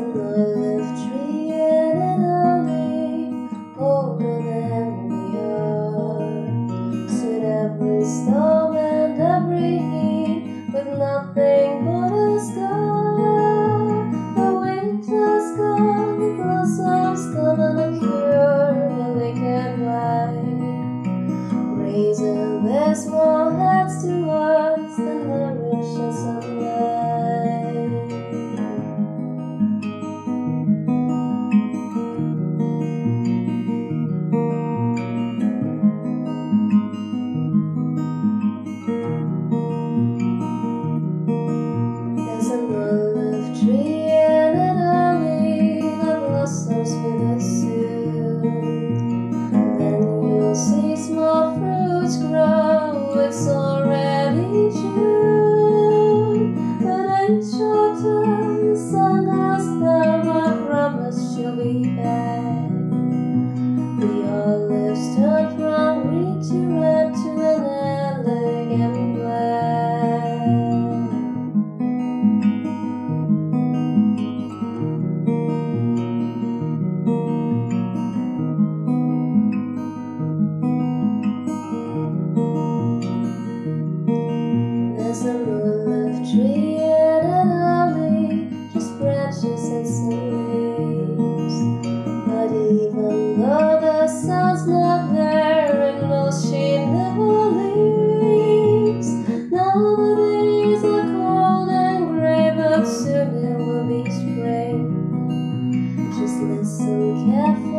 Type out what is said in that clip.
an olive tree in an alley, older than we are. Stood every storm and every heat, with nothing but a scar. The winter's gone, the blossoms come, and a cure the wicked white. Raising their small heads to us, the nourishing sunlight. There's an olive tree in an alley that blossoms with a soon. Then you'll see small fruits grow, it's already June. But ain't shorten, the sun goes down, I promise she'll be back. The olives turn from green to red to an elegant black. There's an olive tree in an alley, just branches and some leaves. But even though the sun's not there, it knows she never leaves. Now the days are cold and grey, but soon it will be spring. Just listen carefully.